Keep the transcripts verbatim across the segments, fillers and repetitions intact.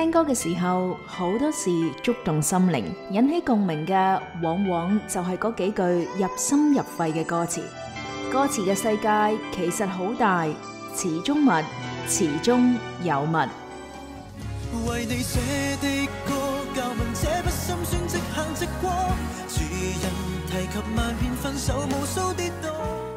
聽歌嘅時候，好多時觸動心靈，引起共鳴嘅，往往就係嗰幾句入心入肺嘅歌詞。歌詞嘅世界其實好大，詞中物，詞中有物。 為你寫的歌，教問這不心酸，即行即過，主人提及萬遍分手，無數跌倒。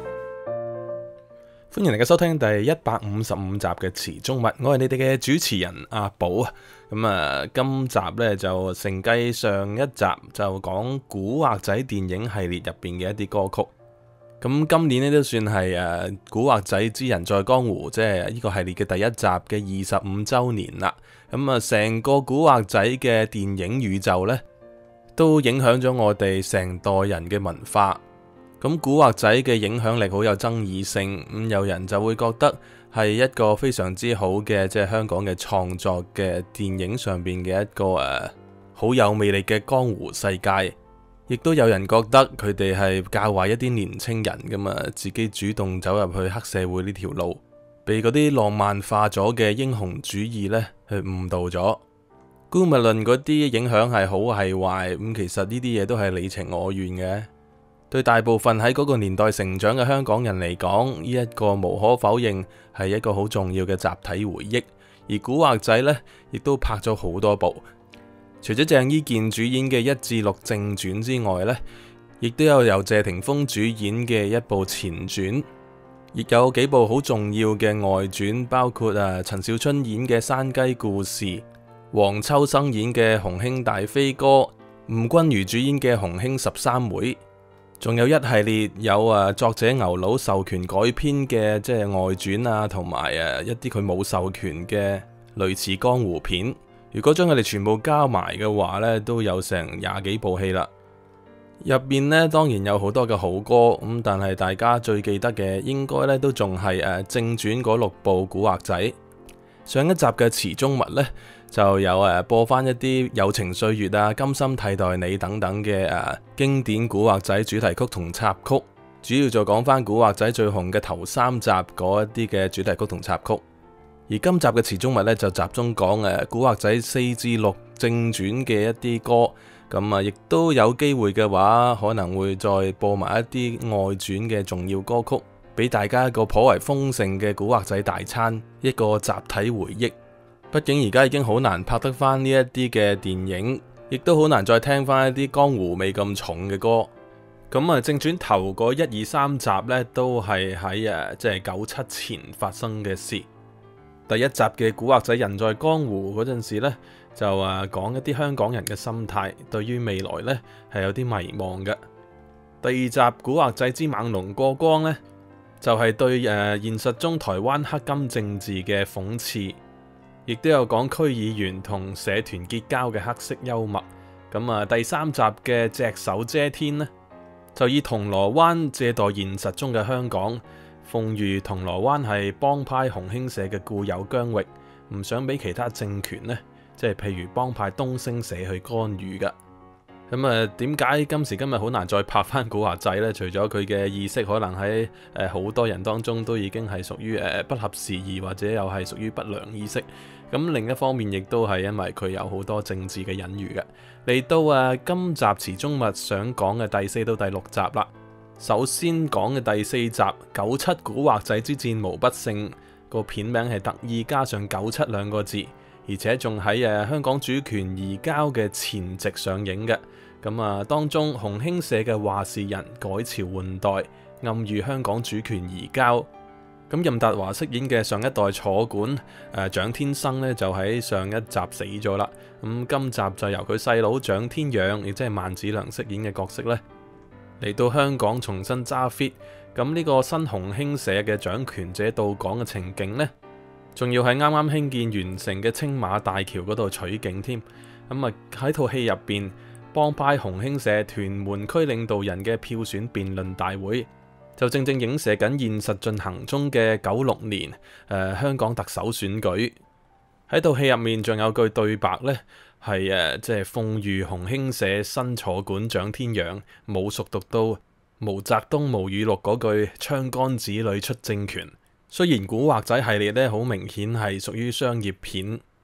歡迎大家收聽第一百五十五集嘅詞中物，我係你哋嘅主持人阿寶啊。咁啊，今集呢就承繼上一集就講古惑仔電影系列入邊嘅一啲歌曲。咁今年呢都算係誒古惑仔之人在江湖，即係呢個系列嘅第一集嘅二十五週年啦。咁啊，成個古惑仔嘅電影宇宙呢，都影響咗我哋成代人嘅文化。咁古惑仔嘅影響力好有爭議性，咁有人就會覺得係一個非常之好嘅，即係香港嘅創作嘅電影上邊嘅一個誒好有魅力嘅江湖世界，亦都有人覺得佢哋係教壞一啲年青人噶嘛，自己主動走入去黑社會呢條路，被嗰啲浪漫化咗嘅英雄主義呢去誤導咗。姑勿論嗰啲影響係好係壞，咁其實呢啲嘢都係你情我願嘅。對大部分喺嗰個年代成長嘅香港人嚟講，呢一個無可否認係一個好重要嘅集體回憶。而古惑仔呢，亦都拍咗好多部，除咗鄭伊健主演嘅一至六正傳之外呢，亦都有由謝霆鋒主演嘅一部前傳，亦有幾部好重要嘅外傳，包括啊陳小春演嘅《山雞故事》，黃秋生演嘅《洪興大飛哥》，吳君如主演嘅《洪興十三妹》。仲有一系列有啊作者牛佬授權改編嘅即係外傳啊，同埋誒一啲佢冇授權嘅類似江湖片。如果將佢哋全部加埋嘅話呢，都有成廿幾部戲啦。入邊呢，當然有好多嘅好歌，咁但係大家最記得嘅應該呢都仲係誒正傳嗰六部古惑仔。上一集嘅詞中物呢，就有誒播翻一啲友情歲月啊、甘心替代你等等嘅誒經典古惑仔主題曲同插曲，主要就講翻古惑仔最紅嘅頭三集嗰一啲嘅主題曲同插曲。而今集嘅詞中物呢，就集中講誒古惑仔四至六正傳嘅一啲歌，咁啊亦都有機會嘅話，可能會再播埋一啲外傳嘅重要歌曲，俾大家一個頗為豐盛嘅古惑仔大餐，一個集體回憶。畢竟而家已經好難拍得翻呢一啲嘅電影，亦都好難再聽翻一啲江湖味咁重嘅歌。咁啊，正傳頭嗰一二三集呢，都係喺誒即係九七前發生嘅事。第一集嘅古惑仔人在江湖嗰陣時呢，就誒講一啲香港人嘅心態，對於未來呢係有啲迷茫嘅。第二集古惑仔之猛龍過江呢，就係、是、對誒、呃、現實中台灣黑金政治嘅諷刺。亦都有講區議員同社團結交嘅黑色幽默。咁啊，第三集嘅隻手遮天呢，就以銅鑼灣借代現實中嘅香港，諷喻銅鑼灣係幫派紅興社嘅固有疆域，唔想俾其他政權呢，即係譬如幫派東升社去干預噶。咁啊，點解今時今日好難再拍翻古惑仔呢？除咗佢嘅意識可能喺誒好多人當中都已經係屬於誒不合時宜，或者又係屬於不良意識。咁另一方面，亦都係因為佢有好多政治嘅隱喻嘅。嚟到啊，今集詞中物想講嘅第四到第六集啦。首先講嘅第四集九七古惑仔之戰無不勝，個片名係特意加上九七兩個字，而且仲喺誒香港主權移交嘅前夕上映嘅。咁啊，當中洪興社嘅話事人改朝換代，暗喻香港主權移交。咁任達華飾演嘅上一代坐館誒蔣天生呢，就喺上一集死咗啦。咁今集就由佢細佬蔣天養，亦即係萬梓良飾演嘅角色呢，嚟到香港重新揸 fit。咁呢個新洪興社嘅掌權者到港嘅情景呢，仲要喺啱啱興建完成嘅青馬大橋嗰度取景添。咁啊喺套戲入邊，幫派洪興社屯門區領導人嘅票選辯論大會，就正正影射緊現實進行中嘅九六年誒、呃、香港特首選舉。喺套戲入面仲有句對白呢，係誒即係諷喻洪興社新坐館蔣天養冇熟讀到毛澤東毛語錄嗰句槍桿子裏出政權。雖然古惑仔系列呢好明顯係屬於商業片，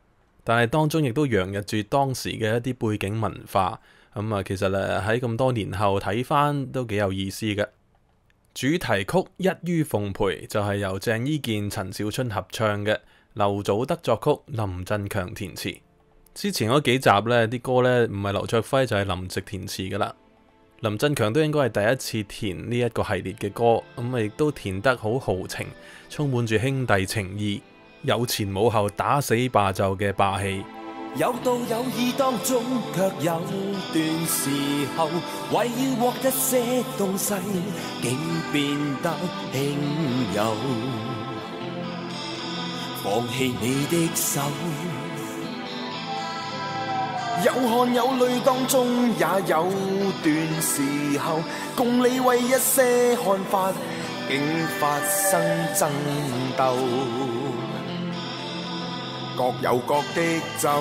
但係當中亦都洋溢住當時嘅一啲背景文化。咁啊，其實誒喺咁多年後睇返都幾有意思嘅。主題曲《一於奉陪》就係由鄭伊健、陳小春合唱嘅，劉祖德作曲，林振強填詞。之前嗰幾集呢啲歌呢，唔係劉卓輝就係林夕填詞噶啦。林振強都應該係第一次填呢一個系列嘅歌，咁啊亦都填得好豪情，充滿住兄弟情義，有前冇後，打死霸就嘅霸氣。 有道有義當中，卻有段時候，為要獲一些東西，竟變得輕柔。放棄你的手，有汗有淚當中，也有段時候，共你為一些看法，竟發生爭鬥。各有各的走，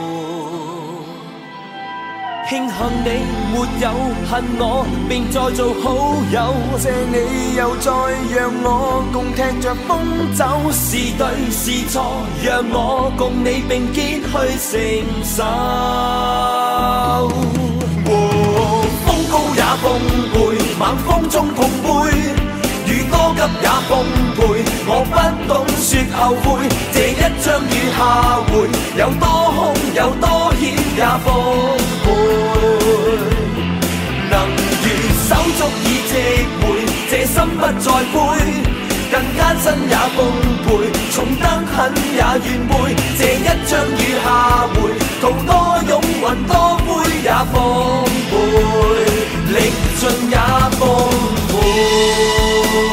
慶幸你沒有恨我，並再做好友。謝你又再讓我共踢着風走，是對是錯，讓我共你並肩去承受。哦，風高也奉陪，猛風中碰杯。雨多急也奉陪，我不懂說後悔。這一張雨下回，有多凶有多險也奉陪。能如手足以值回，這心不再灰。更艱辛也奉陪，重得很也願背。這一張雨下回，途多擁雲多灰也奉陪，歷盡也奉陪。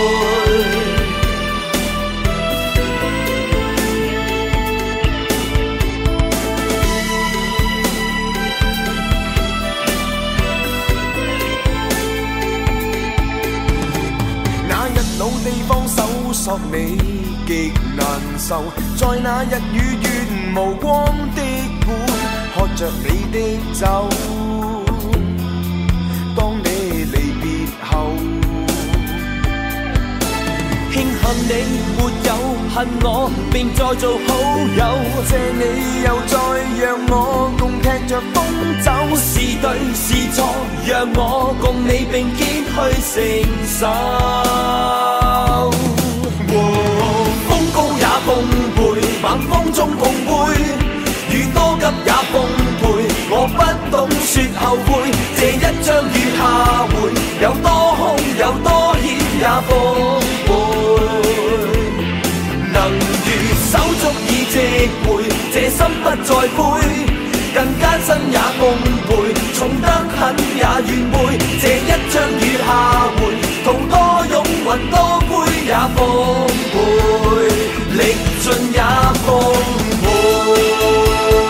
老地方搜索你極難受，在那日與月無光的館，喝着你的酒。當你離別後，慶幸你沒有恨我，並再做好友。謝你又再讓我共踢着風走，是對是錯，讓我共你並肩去承受。哦，風高也奉陪，猛風中碰杯。雨多急也奉陪，我不懂說後悔。這一張雨下回，有多凶有多險也奉陪。能如手足以值回，這心不再灰。更艱辛也奉陪，重得很也願背。這一張雨下回，途多擁雲多灰也奉陪，歷盡也奉陪。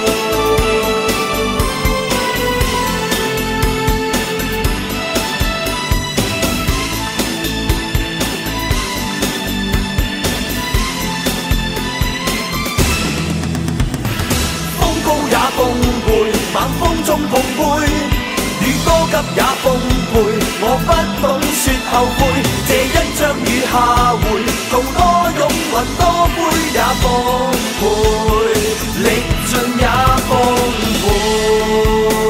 猛風中碰杯，雨多急也奉陪，我不懂說後悔。這一張雨下回，途多擁雲多灰也奉陪，歷盡也奉陪。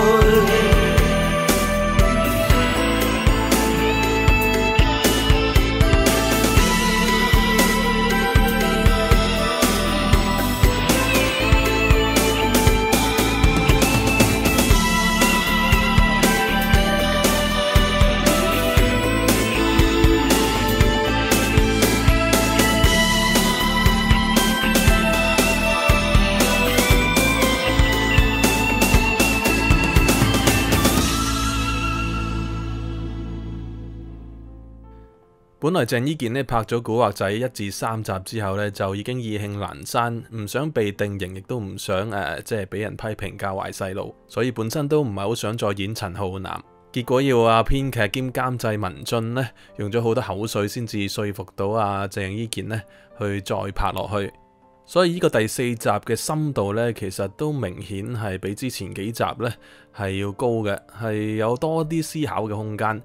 本來鄭伊健呢拍咗《古惑仔》一至三集之後呢，就已經意興闌珊，唔想被定型，亦都唔想誒即係俾人批評教壞細路，所以本身都唔係好想再演陳浩南。結果要阿編劇兼監製文俊呢，用咗好多口水先至說服到阿鄭伊健呢去再拍落去。所以呢個第四集嘅深度呢，其實都明顯係比之前幾集呢係要高嘅，係有多啲思考嘅空間。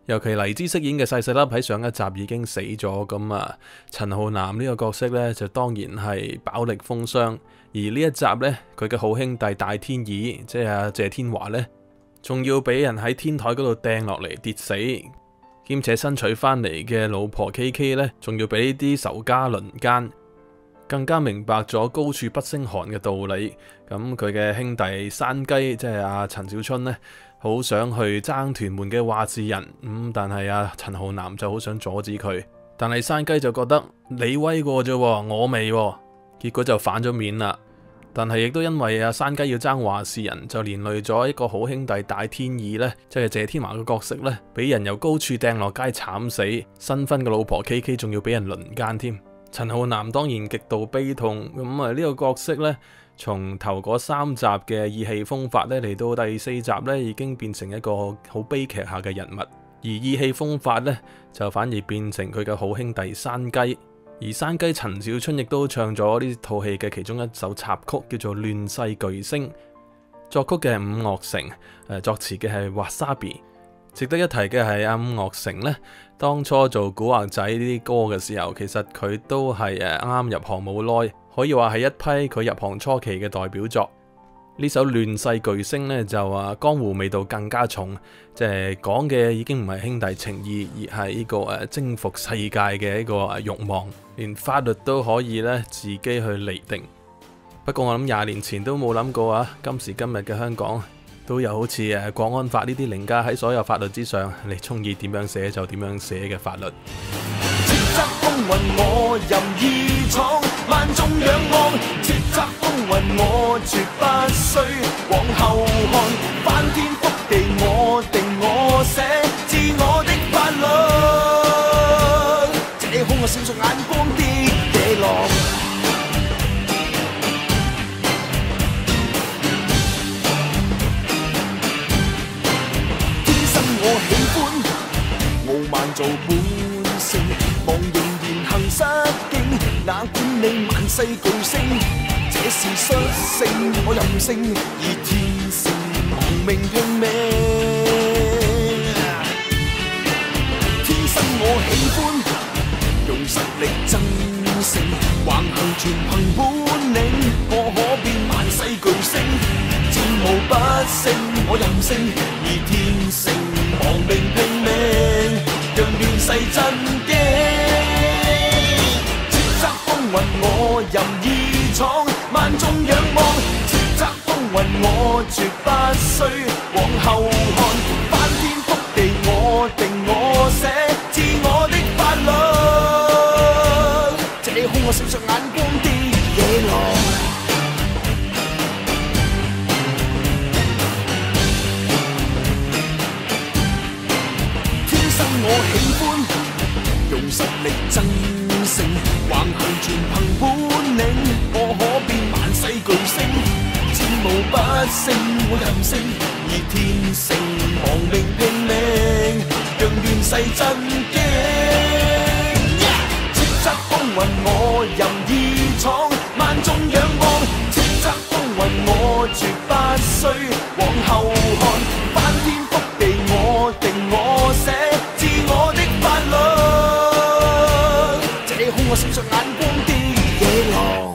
尤其黎姿飾演嘅細細粒喺上一集已經死咗，咁啊陳浩南呢個角色呢，就當然係飽歷風霜，而呢一集呢，佢嘅好兄弟大天二即係阿謝天華呢，仲要俾人喺天台嗰度掟落嚟跌死，兼且新娶翻嚟嘅老婆 K K 呢，仲要俾啲仇家輪姦，更加明白咗高處不勝寒嘅道理。咁佢嘅兄弟山雞即係阿陳小春呢，好想去爭屯門嘅話事人，咁、嗯、但係阿陳浩南就好想阻止佢，但係山雞就覺得你威過啫，我未，結果就反咗面啦。但係亦都因為阿山雞要爭話事人，就連累咗一個好兄弟大天二呢，即係謝天華嘅角色呢，俾人由高處掟落街慘死，新婚嘅老婆 K K 仲要俾人輪姦添。陳浩南當然極度悲痛，咁啊呢個角色呢，從頭嗰三集嘅意氣風發呢，嚟到第四集呢，已經變成一個好悲劇下嘅人物，而意氣風發呢，就反而變成佢嘅好兄弟山雞。而山雞陳小春亦都唱咗呢套戲嘅其中一首插曲，叫做《亂世巨星》，作曲嘅係伍樂城，誒作詞嘅係 Wasabi。值得一提嘅係阿伍樂城呢，當初做古惑仔呢啲歌嘅時候，其實佢都係誒啱啱入行冇耐，可以話係一批佢入行初期嘅代表作。呢首《亂世巨星》呢，就話江湖味道更加重，即係講嘅已經唔係兄弟情義，而係呢個誒征服世界嘅一個慾望，連法律都可以咧自己去釐定。不過我諗廿年前都冇諗過啊，今時今日嘅香港都有好似誒國安法呢啲凌駕喺所有法律之上，你中意點樣寫就點樣寫嘅法律。 叱咤風雲我任意闖，萬眾仰望。叱咤風雲我絕不需往後看，翻天覆地我定我寫，自我的法律。這空我閃爍眼光的野狼，天生我喜歡傲慢做本性，望仍然行失敬，哪管你萬世巨星，這是率性，我任性，而天性亡命拼命。天生我喜歡用實力爭勝，橫行全憑本領，我可變萬世巨星，戰無不勝，我任性，而天性亡命拼命，讓亂世震驚。叱咤風雲我任意闖，萬眾仰望。叱咤風雲我絕不需往後看，翻天覆地我定我寫，自我的法律。這空我閃爍眼光的野狼，我喜歡用實力爭勝，橫行全憑本領，我可變萬世巨星，戰無不勝，我任性，而天性亡命拼命，讓亂世震驚。叱咤風雲我任意闖，萬眾仰望。叱咤風雲我絕不需往後看，翻天覆地我定我寫，我的法律，這空我閃爍眼光的野狼。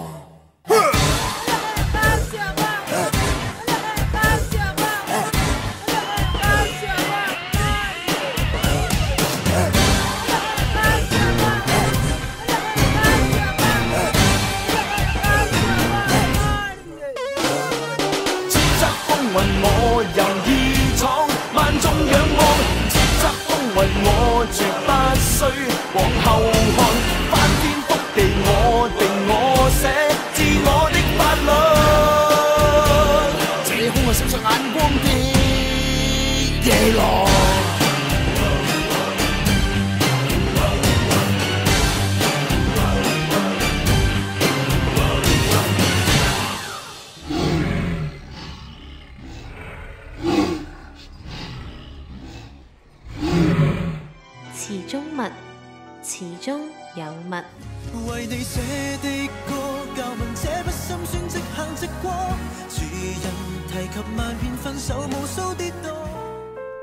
叱咤風雲我任意闖，萬眾仰望。我絕不需往後看，翻天覆地我定我寫，自我的法律。這空我閃爍眼光的野狼。 詞中物，詞中有物。 為你寫的歌，教問這不心酸，即行即過。主人提及萬遍分手，無數跌倒。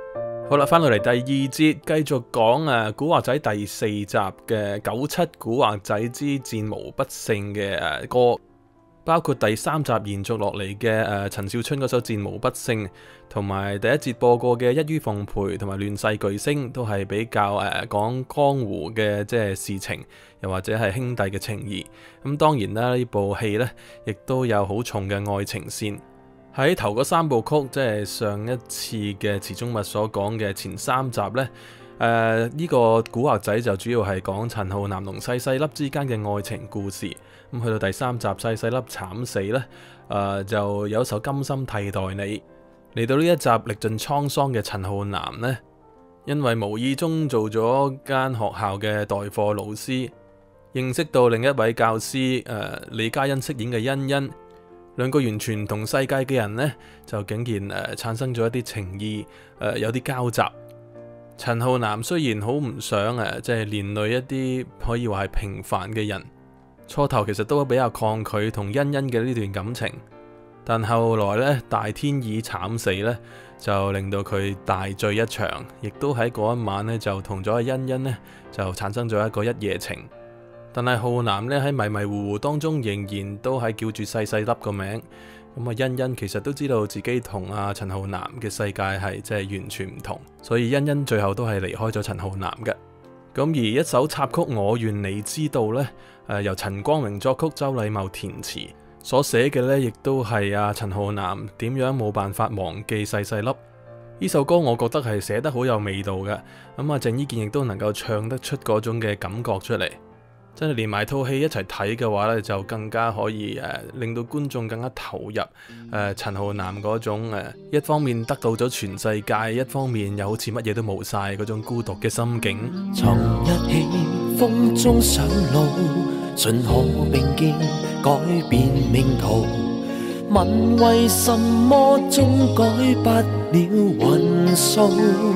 好啦，翻到嚟第二節，繼續講誒古惑仔第四集嘅九七古惑仔之戰無不勝嘅誒歌，包括第三集延續落嚟嘅誒陳小春嗰首戰無不勝，同埋第一節播過嘅一於奉陪同埋亂世巨星，都係比較誒講江湖嘅即係事情，又或者係兄弟嘅情誼。咁當然啦，呢部戲呢亦都有好重嘅愛情線。喺頭嗰三部曲，即係上一次嘅池中物所講嘅前三集呢，誒、呃、呢、這個古惑仔就主要係講陳浩南同細細粒之間嘅愛情故事。咁去到第三集細細粒慘死呢，誒、呃、就有一首甘心替代你。嚟到呢一集歷盡滄桑嘅陳浩南呢，因為無意中做咗間學校嘅代課老師，認識到另一位教師誒、呃、李嘉欣飾演嘅欣欣。兩個完全唔同世界嘅人呢，就竟然誒、呃、產生咗一啲情意，誒、呃、有啲交集。陳浩南雖然好唔想誒，即係連累一啲可以話係平凡嘅人，初頭其實都比較抗拒同欣欣嘅呢段感情，但後來呢，大天意慘死呢，就令到佢大醉一場，亦都喺嗰一晚呢，就同咗阿欣欣呢，就產生咗一個一夜情。但係浩南咧喺迷迷糊糊當中，仍然都係叫住細細粒個名。咁啊，欣欣其實都知道自己同阿陳浩南嘅世界係即係完全唔同，所以欣欣最後都係離開咗陳浩南嘅。咁而一首插曲《我願你知道》呢，誒由陳光榮作曲，周禮茂填詞，所寫嘅呢，亦都係阿陳浩南點樣冇辦法忘記細細粒。呢首歌我覺得係寫得好有味道嘅。咁啊，鄭伊健亦都能夠唱得出嗰種嘅感覺出嚟。真係連埋套戲一齊睇嘅話咧，就更加可以誒、呃、令到觀眾更加投入誒、呃、陳浩南嗰種誒、呃、一方面得到咗全世界，一方面又好似乜嘢都冇晒嗰種孤獨嘅心境。 曾一起風中上路，盡可並肩改變命途。問為什麼終改不了運數？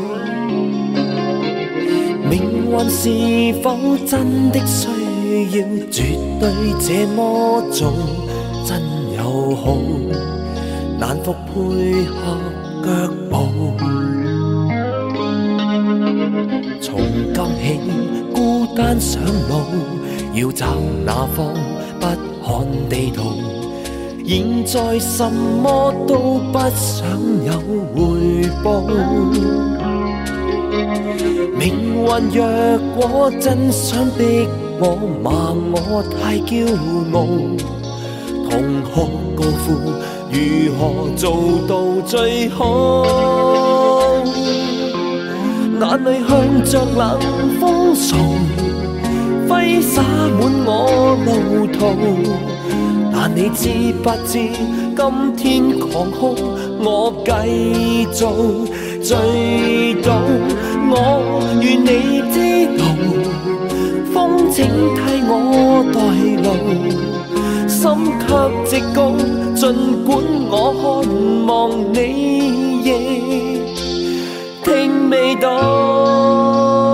命運是否真的需要絕對這麼做？真友好難復配合腳步。從今起孤單上路，要找哪方不看地圖。現在什麼都不想有回報。命運若果真想逼我罵我太驕傲，同學高呼如何做到最好？眼淚向着冷風掃，揮灑滿我路途。但你知不知今天狂哭，我繼續醉倒。我願你知道，風請替我代勞，心卻直高。儘管我渴望你亦聽未到。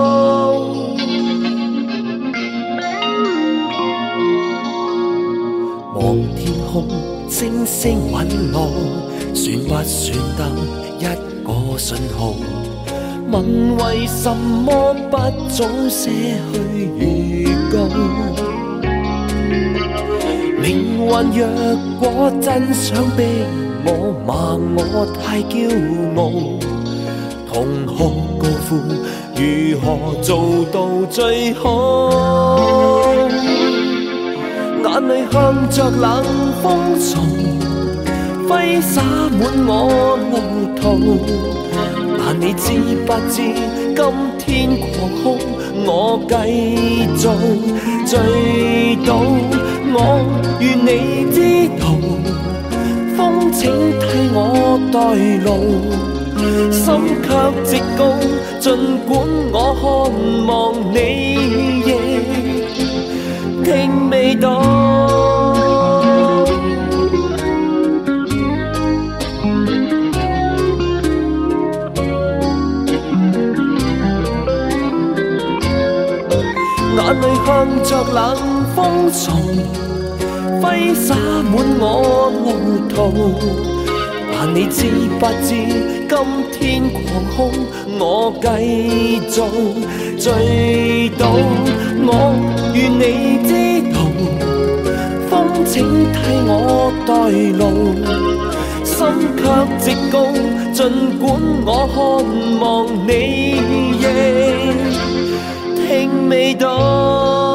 望天空星星隕落，算不算得一個信號？問為什麼不早些去預告？命運若果真想逼我罵我太驕傲，同學高呼如何做到最好？眼淚向着冷風掃，揮灑滿我路途。但你知不知今天狂哭，我繼續醉倒。我願你知道，風請替我代勞，心卻直高。儘管我渴望你亦聽未到。眼淚向着冷風掃，揮灑滿我路途。但你知不知今天狂哭， 我繼續醉倒。我願你知道，風請替我代勞，心卻直告，儘管我渴望你亦聽未到。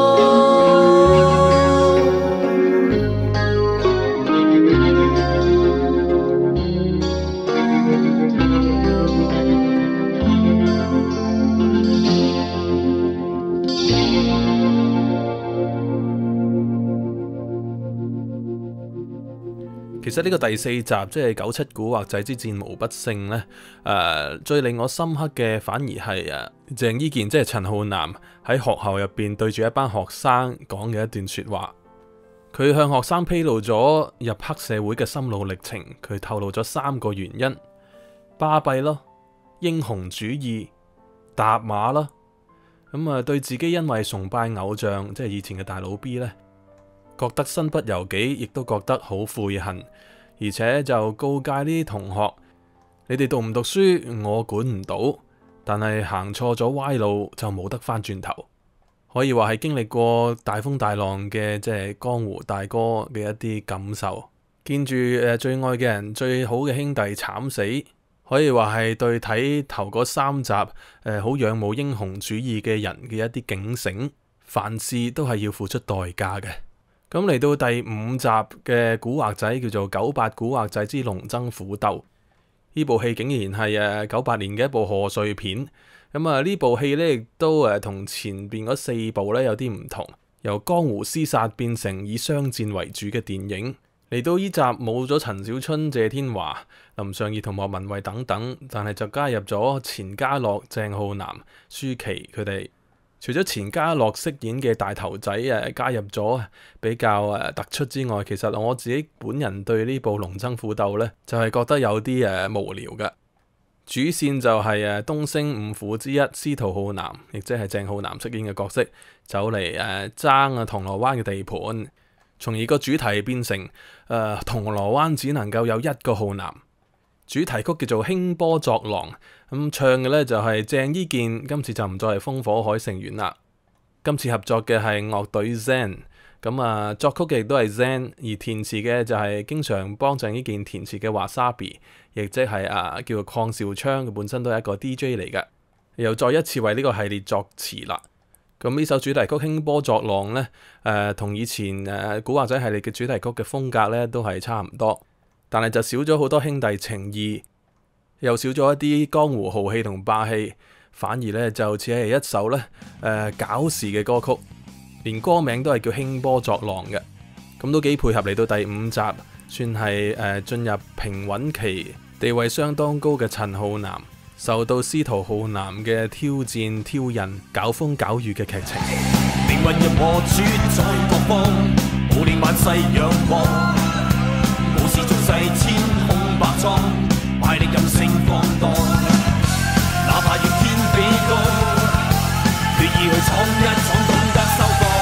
其實呢個第四集即係九七古惑仔之戰無不勝呢，誒、呃、最令我深刻嘅反而係誒鄭伊健即係陳浩南喺學校入邊對住一班學生講嘅一段說話。佢向學生披露咗入黑社會嘅心路歷程，佢透露咗三個原因：巴閉咯、英雄主義、搭馬啦。咁啊，對自己因為崇拜偶像即係以前嘅大佬 B 呢，覺得身不由己，亦都覺得好悔恨，而且就告誡呢啲同學：你哋讀唔讀書我管唔到，但係行錯咗歪路就冇得翻轉頭。可以話係經歷過大風大浪嘅即係江湖大哥嘅一啲感受，見住誒最愛嘅人、最好嘅兄弟慘死，可以話係對睇頭嗰三集誒好仰慕英雄主義嘅人嘅一啲警醒，凡事都係要付出代價嘅。咁嚟到第五集嘅古惑仔叫做《九八古惑仔之龍爭虎鬥》，呢部戲竟然係誒九八年嘅一部賀歲片。咁啊呢部戲咧亦都誒同前邊嗰四部咧有啲唔同，由江湖廝殺變成以商戰為主嘅電影。嚟到呢集冇咗陳小春、謝天華、林尚義同莫文蔚等等，但係就加入咗錢嘉樂、鄭浩南、舒淇佢哋。除咗錢嘉樂飾演嘅大頭仔誒加入咗比較誒突出之外，其實我自己本人對呢部《龍爭虎鬥》咧就係、是、覺得有啲誒無聊嘅。主線就係誒東星五虎之一司徒浩南，亦即係鄭浩南飾演嘅角色，走嚟誒爭啊銅鑼灣嘅地盤，從而個主題變成誒、呃、銅鑼灣只能夠有一個浩南。主題曲叫做《興波作浪》，咁、嗯、唱嘅咧就係鄭伊健，今次就唔再係風火海成員啦。今次合作嘅係樂隊 Zen， 咁啊作曲嘅亦都係 Zen， 而填詞嘅就係經常幫鄭伊健填詞嘅 Wasabi， 亦即係啊叫做鄺少昌，佢本身都係一個 D J 嚟嘅，又再一次為呢個系列作詞啦。咁呢首主題曲《興波作浪》咧，誒、呃、同以前誒、呃、古惑仔系列嘅主題曲嘅風格咧都係差唔多。但係就少咗好多兄弟情義，又少咗一啲江湖豪氣同霸氣，反而咧就似係一首咧誒、呃、搞事嘅歌曲，連歌名都係叫興波作浪嘅，咁都幾配合嚟到第五集，算係誒進入平穩期，地位相當高嘅陳浩南，受到司徒浩南嘅挑戰挑釁，搞風搞雨嘅劇情。 命運若何處在各方，無令萬世仰望。武士俗世千空百瘡，賣力任性放蕩，哪怕越天比高，決意去闖一闖，懂得收放。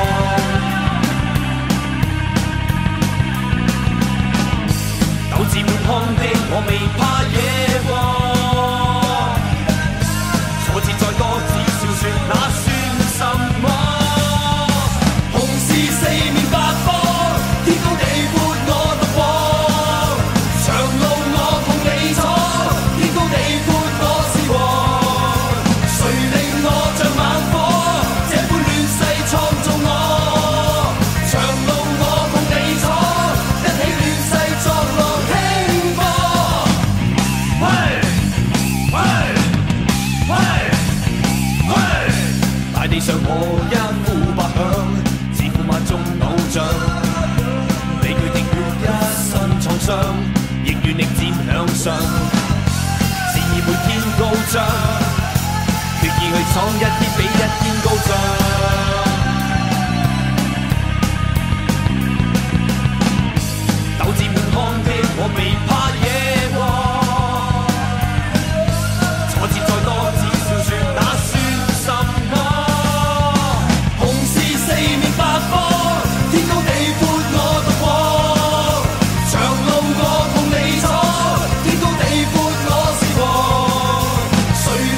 鬥志滿腔的我未怕野禍，挫折再多只少說那算什麼？紅是四面八方，天高地闊我獨往。上我一呼百響，自負萬眾偶像，被佢的血一身創傷，亦願力戰向上，事業每天高漲，決意去闖一天比一天高漲。鬥志滿腔的我未怕野禍，挫折再多只少說那算什麼？天高地闊我獨往，長路我同你闖，天高地闊我是王，誰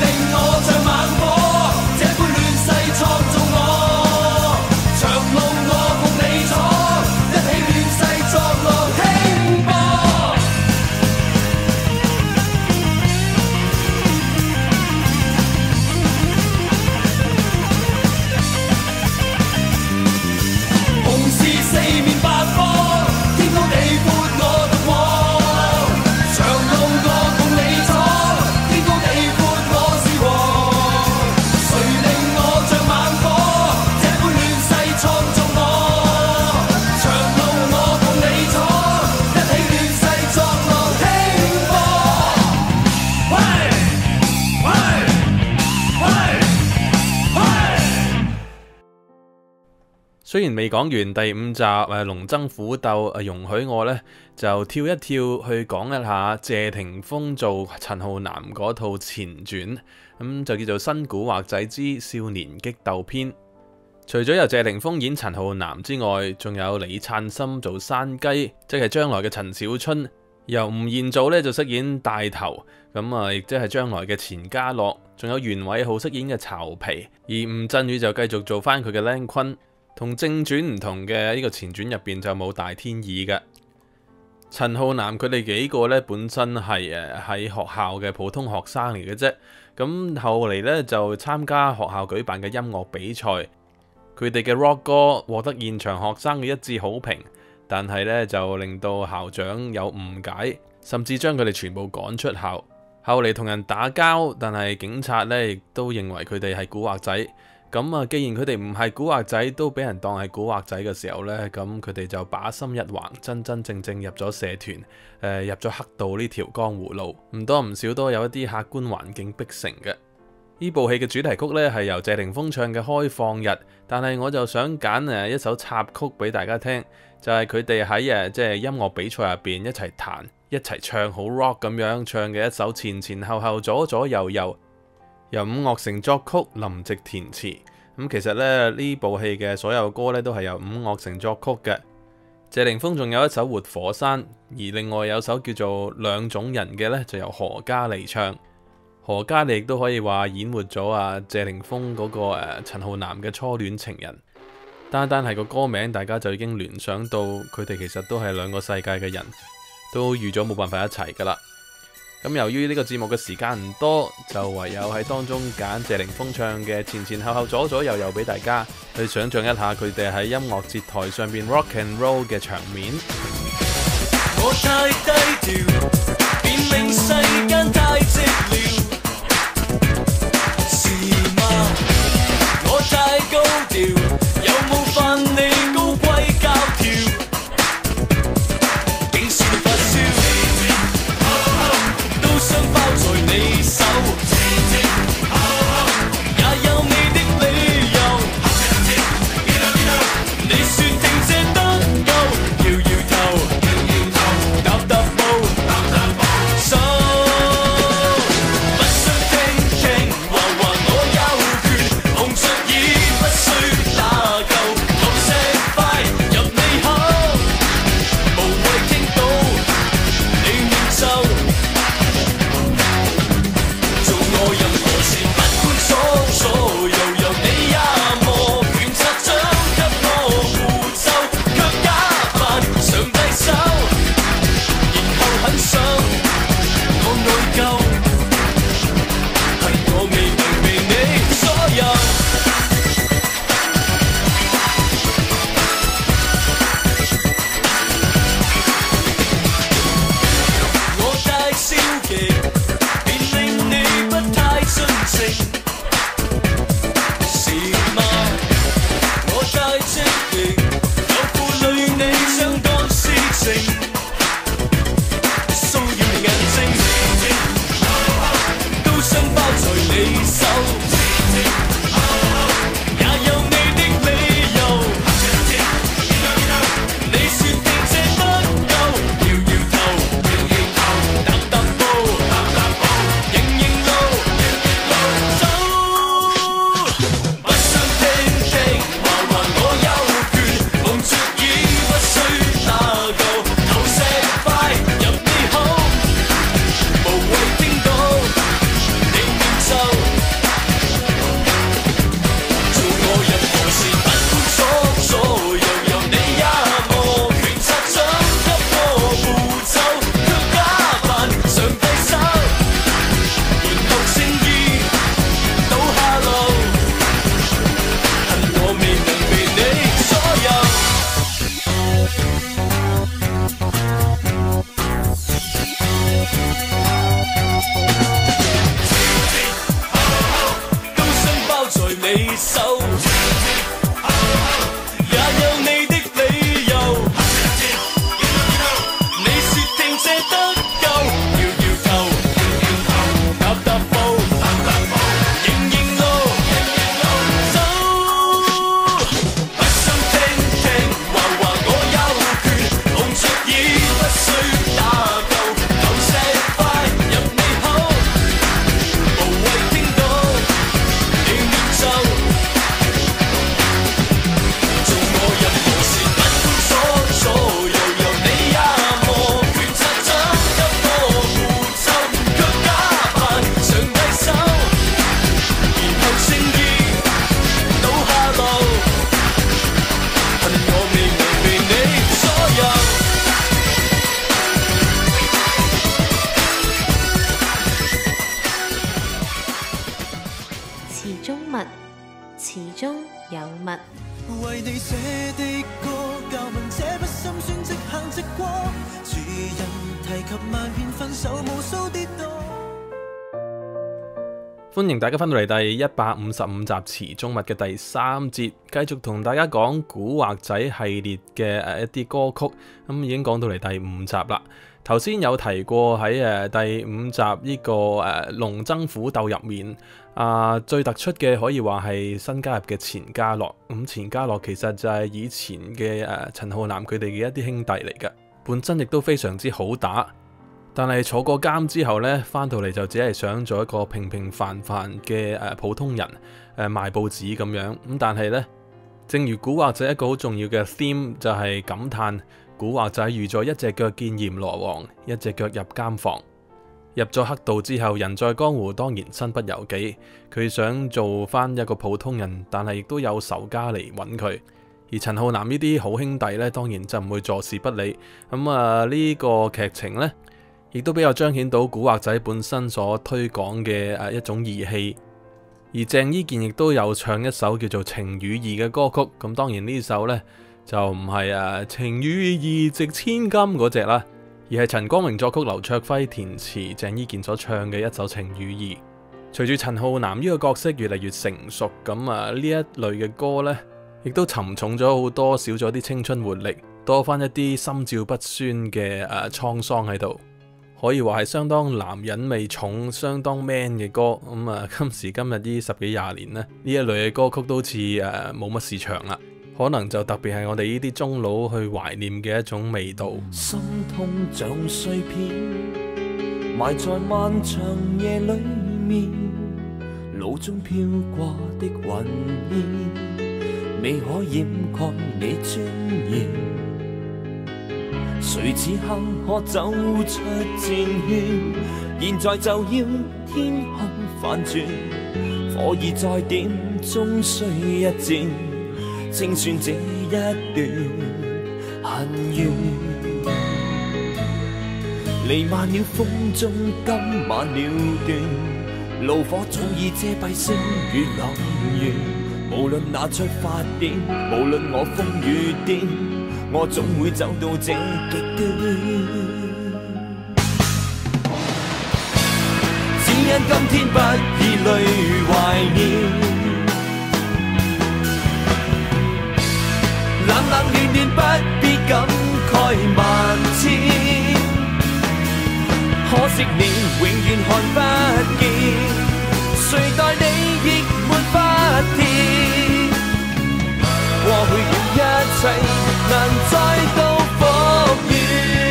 雖然未講完第五集誒龍爭虎鬥，誒容許我呢就跳一跳去講一下謝霆鋒做陳浩南嗰套前傳，咁就叫做《新古惑仔之少年激鬥篇》。除咗由謝霆鋒演陳浩南之外，仲有李燦森做山雞，即係將來嘅陳小春；由吳彥祖呢就飾演大頭，咁啊亦即係將來嘅錢嘉樂；仲有袁偉豪飾演嘅巢皮，而吳鎮宇就繼續做翻佢嘅靚坤。同正傳唔同嘅呢個前傳入邊就冇大天意嘅。陳浩南佢哋幾個呢本身係誒喺學校嘅普通學生嚟嘅啫，咁後嚟呢就參加學校舉辦嘅音樂比賽，佢哋嘅 rock 歌獲得現場學生嘅一致好評，但係呢就令到校長有誤解，甚至將佢哋全部趕出校。後嚟同人打交，但係警察呢亦都認為佢哋係古惑仔。咁啊，既然佢哋唔係古惑仔，都俾人當係古惑仔嘅時候呢，咁佢哋就把心一橫，真真正正入咗社團，呃、入咗黑道呢條江湖路，唔多唔少都有一啲客觀環境逼成嘅。呢部戲嘅主題曲呢係由謝霆鋒唱嘅《開放日》，但係我就想揀誒一首插曲俾大家聽，就係佢哋喺誒即係音樂比賽入邊一齊彈、一齊唱好 rock 咁樣唱嘅一首前前後後左左右右。由伍樂城作曲，林夕填詞。咁其實咧呢部戲嘅所有歌咧都係由伍樂城作曲嘅。謝霆鋒仲有一首《活火山》，而另外有首叫做《兩種人》嘅咧就由何嘉莉唱。何嘉莉亦都可以話演活咗啊謝霆鋒嗰個誒陳浩南嘅初戀情人。單單係個歌名，大家就已經聯想到佢哋其實都係兩個世界嘅人，都預咗冇辦法一齊噶啦。咁由於呢個節目嘅時間唔多，就唯有喺當中揀謝霆鋒唱嘅前前後後左左右右俾大家去想像一下佢哋喺音樂節台上邊 rock and roll 嘅場面。 我太低調，便令世間太寂寥，是嗎？我太高調，有冇犯你高貴教條？竟算發燒。雙包在你手，也有你的理由。你說停這得夠，搖搖頭，踏踏步，手不想聽聽話話，我有權碰着已不需打救，投石塊入你口，無謂聽到你念咒。 詞中物，詞中有物。 為你寫的歌，教問這不心酸即行即過，主人提及萬遍分手，無數跌倒。 歡迎大家翻到嚟第一百五十五集詞中物嘅第三節，繼續同大家講古惑仔系列嘅誒一啲歌曲，咁已經講到嚟第五集啦。頭先有提過喺誒第五集呢個誒龍爭虎鬥入面，啊最突出嘅可以話係新加入嘅錢嘉樂。咁錢嘉樂其實就係以前嘅誒陳浩南佢哋嘅一啲兄弟嚟嘅，本身亦都非常之好打。但係坐過監之後呢，翻到嚟就只係想做一個平平凡凡嘅誒普通人，誒賣報紙咁樣。咁但係呢，正如古惑仔一個好重要嘅 theme 就係感嘆古惑仔遇咗一隻腳見閻羅王，一隻腳入監房。入咗黑道之後，人在江湖當然身不由己。佢想做翻一個普通人，但係亦都有仇家嚟揾佢。而陳浩南呢啲好兄弟呢，當然就唔會坐視不理。咁啊呢個劇情呢，亦都比較彰顯到古惑仔本身所推廣嘅誒一種義氣，而鄭伊健亦都有唱一首叫做《情與義》嘅歌曲，咁當然呢首呢，就唔係誒情與義值千金嗰隻啦，而係陳光榮作曲、劉卓輝填詞、鄭伊健所唱嘅一首《情與義》。隨住陳浩南呢個角色越嚟越成熟，咁啊呢一類嘅歌呢，亦都沉重咗好多，少咗啲青春活力，多翻一啲心照不宣嘅誒滄桑喺度。可以話係相當男人味重、相當 man 嘅歌。咁、嗯、啊，今時今日呢十幾廿年呢，呢一類嘅歌曲都似誒冇乜市場啦。可能就特別係我哋呢啲中老去懷念嘅一種味道。 心痛像碎片，埋在漫長夜裏面，腦中飄過的雲煙，未可掩蓋你尊嚴。誰此刻可走出戰圈？現在就要天空反轉，火已在點，終須一戰，清算這一段恨怨。彌漫了風中，今晚了斷，怒火早已遮蔽星與朗月。無論哪出發點，無論我瘋與癲，我總會走到這極端，只因今天不以淚懷念，冷冷暖暖不必感慨萬千，可惜你永遠看不見，誰待你亦沒法填，過去了一切難再度復原。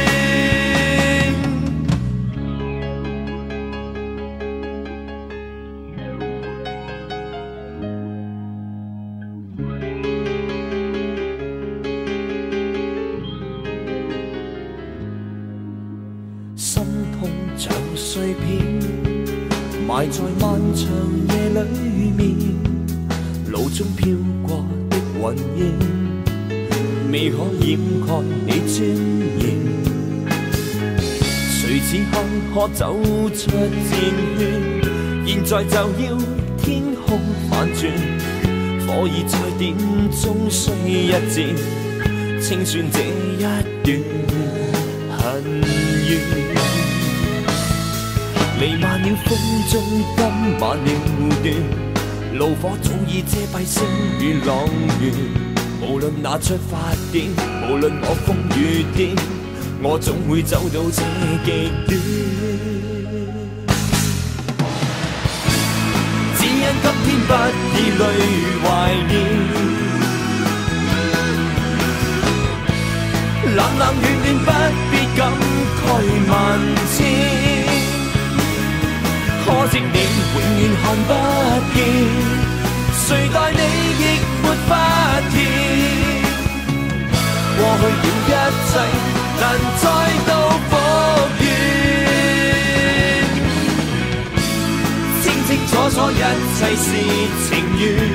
心痛像碎片，埋在漫長夜裏面，腦中飄過的雲煙，未可掩蓋你尊嚴。誰此刻可走出戰圈？現在就要天空反轉，火已在點，終須一戰，清算這一段恨怨。彌漫了風中，今晚了斷，怒火早已遮蔽星與朗月。無論哪出發點，無論我瘋與癲，我總會走到這極端。只因今天不以淚懷念，冷冷暖暖不必感慨萬千，可惜你永遠看不見，誰待你亦沒法填，過去了一切難再度復原，清清楚楚一切是情緣，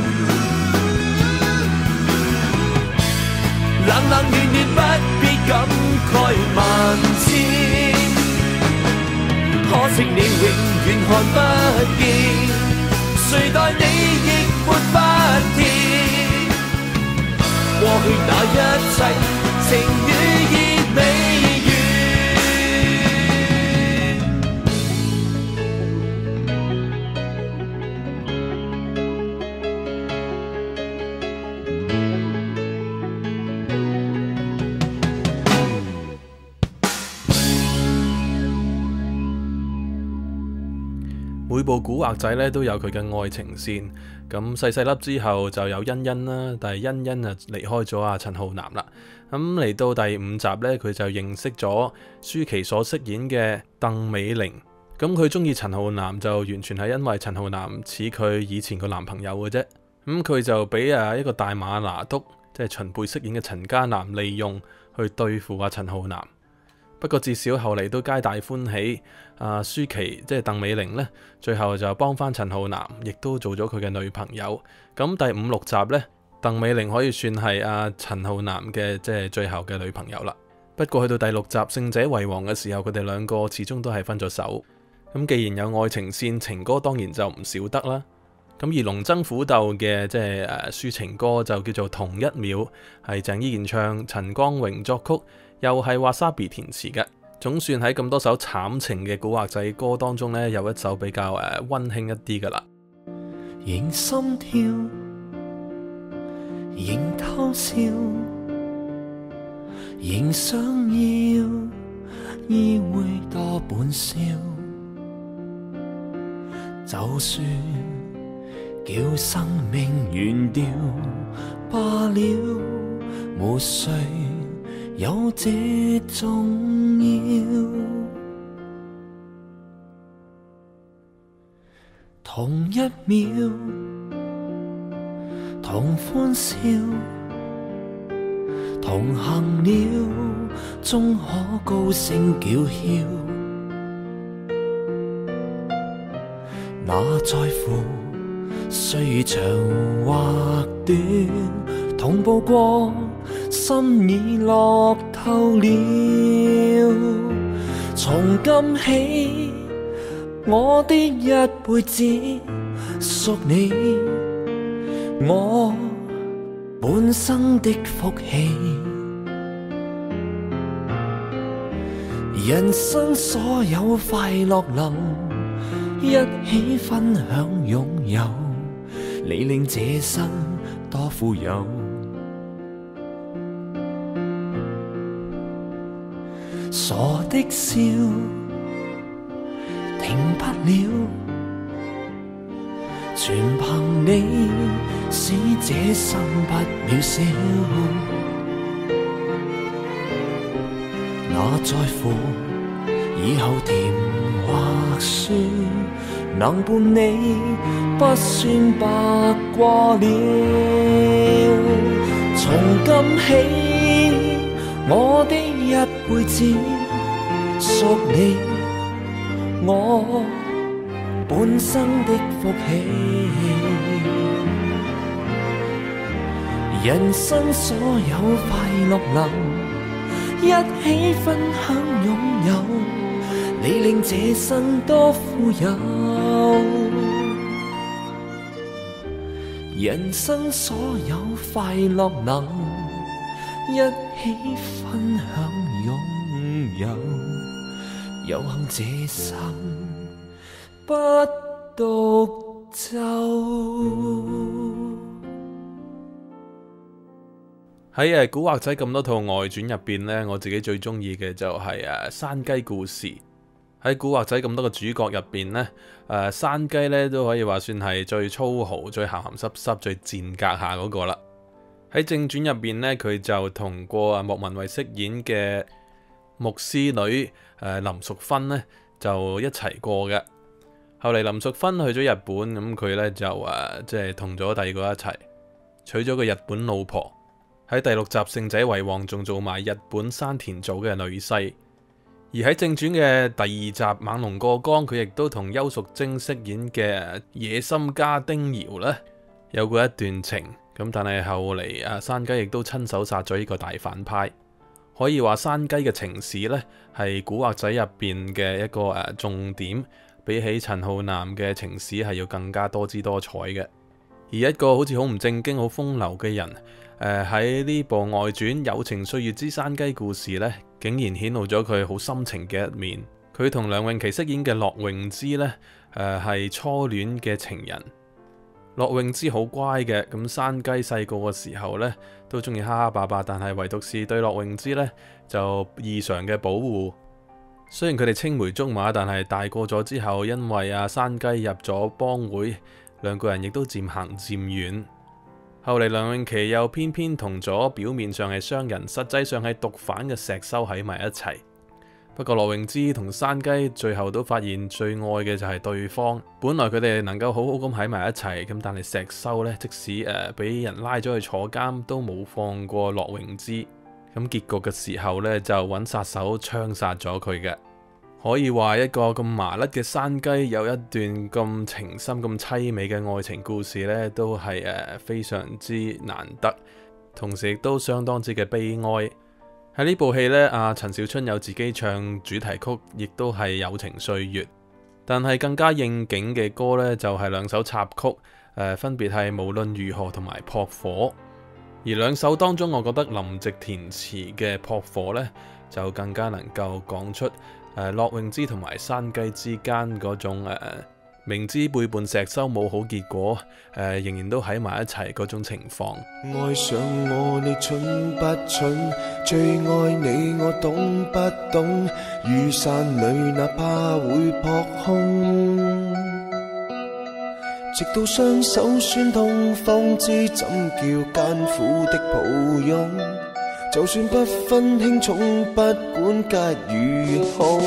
冷冷暖暖不必感慨萬千，可惜你永遠看不見，誰期待你亦沒發現，過去那一切情與意未完。 每部古惑仔咧都有佢嘅愛情線，咁細細粒之後就有欣欣啦，但係欣欣啊離開咗阿陳浩南啦。咁嚟到第五集呢，佢就認識咗舒淇所飾演嘅鄧美玲。咁佢中意陳浩南就完全係因為陳浩南似佢以前個男朋友嘅啫。咁佢就俾啊一個大馬拿督，即係秦沛飾演嘅陳家南利用去對付阿陳浩南。不過至少後嚟都皆大歡喜，啊舒淇即係鄧美玲呢，最後就幫翻陳浩南，亦都做咗佢嘅女朋友。咁第五六集呢，鄧美玲可以算係阿陳浩南嘅即係最後嘅女朋友啦。不過去到第六集勝者為王嘅時候，佢哋兩個始終都係分咗手。咁既然有愛情線，情歌當然就唔少得啦。咁而龍爭虎鬥嘅即係誒抒情歌就叫做同一秒，係鄭伊健唱，陳光榮作曲，又係 Wasabi 填詞嘅。總算喺咁多首慘情嘅古惑仔歌當中呢，有一首比較誒溫馨一啲噶啦。 仍心跳，仍偷笑，仍想要意會多半笑，就算叫生命完掉罷了，沒誰有這重要。同一秒，同歡笑，同行了，終可高聲叫囂。哪在乎歲月長或短，同步過，心已樂透了。從今起，我的一輩子屬你，我本生的福氣。人生所有快樂能一起分享擁有，你令這生多富有。傻的笑停不了，全憑你使這生不渺小。哪在乎以後甜或酸，能伴你不算白過了。從今起，我的一輩子屬你，我本生的福氣。人生所有快樂能一起分享擁有，你令這生多富有。人生所有快樂能一起分享擁有，有幸這生不獨奏。 喺誒古惑仔咁多套外傳入邊呢，我自己最中意嘅就係誒山雞故事。喺古惑仔咁多個主角入邊呢，誒山雞呢都可以話算係最粗豪、最鹹鹹濕濕、最賤格下嗰個啦。喺正傳入邊呢，佢就同過啊莫文蔚飾演嘅牧師女誒林淑芬呢就一齊過嘅。後嚟林淑芬去咗日本，咁佢呢就誒即係同咗第二個一齊娶咗個日本老婆。喺第六集勝者為王仲做埋日本山田組嘅女婿。而喺正傳嘅第二集猛龍過江，佢亦都同邱淑貞飾演嘅野心家丁瑤呢有過一段情。咁但係後嚟啊山雞亦都親手殺咗呢個大反派。可以話山雞嘅情史呢係古惑仔入邊嘅一個誒重點， 比起陳浩南嘅情史係要更加多姿多彩嘅。而一個好似好唔正經、好風流嘅人，誒喺呢部外傳《友情歲月之山雞故事》呢，竟然顯露咗佢好深情嘅一面。佢同梁詠琪飾演嘅駱詠芝呢，誒係初戀嘅情人。駱詠芝好乖嘅，咁山雞細個嘅時候呢，都中意蝦蝦霸霸，但係唯獨是對駱詠芝呢，就異常嘅保護。雖然佢哋青梅竹馬，但係大個咗之後，因為阿山雞入咗幫會，兩個人亦都漸行漸遠。後嚟梁詠琪又偏偏同咗表面上係商人，實際上係毒販嘅石修喺埋一齊。不過駱詠芝同山雞最後都發現最愛嘅就係對方。本來佢哋能夠好好咁喺埋一齊，咁但係石修呢，即使誒俾、呃、人拉咗去坐監，都冇放過駱詠芝。咁結局嘅時候呢，就揾殺手槍殺咗佢嘅。可以話一個咁麻甩嘅山雞有一段咁情深咁淒美嘅愛情故事呢，都係誒非常之難得，同時亦都相當之嘅悲哀。喺呢部戲呢，阿陳小春有自己唱主題曲，亦都係友情歲月。但係更加應景嘅歌呢，就係兩首插曲，誒分別係無論如何同埋撲火。而兩首當中，我覺得林夕填詞嘅撲火呢，就更加能夠講出誒駱詠芝同埋山雞之間嗰種誒、呃、明知背叛石修冇好結果，誒、呃、仍然都喺埋一齊嗰種情況。 愛上我你蠢不蠢？最愛你我懂不懂？雨傘裏哪怕會撲空，直到雙手酸痛，方知怎叫艱苦的抱擁。就算不分輕重，不管吉與凶，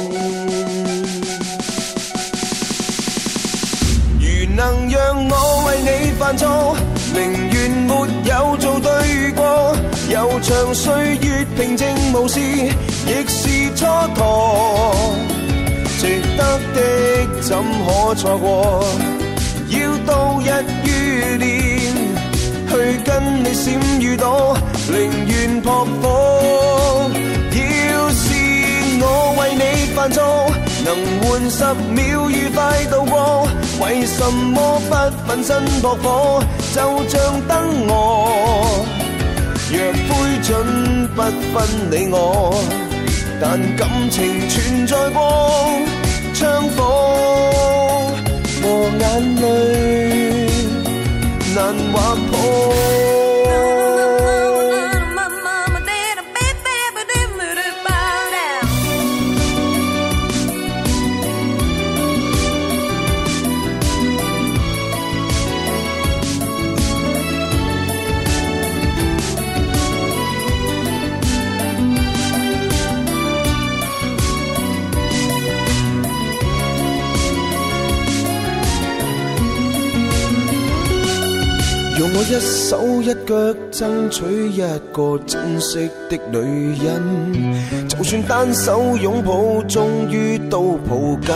如能讓我為你犯錯，寧願沒有做對過。悠長歲月平靜無事，亦是蹉跎。值得的怎可錯過？要度日如年，去跟你閃與躲，寧願撲火。要是我為你犯錯，能換十秒愉快度過，為什麼不奮身撲火？就像燈蛾，若灰燼不分你我，但感情存在過，槍火和眼淚難劃破。用我一手一腳爭取一個珍惜的女人，就算單手擁抱，終於都抱緊。